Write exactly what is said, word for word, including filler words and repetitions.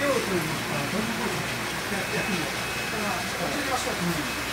と言いますか、どんなことをやってやってみよう。だから、やってみましょう。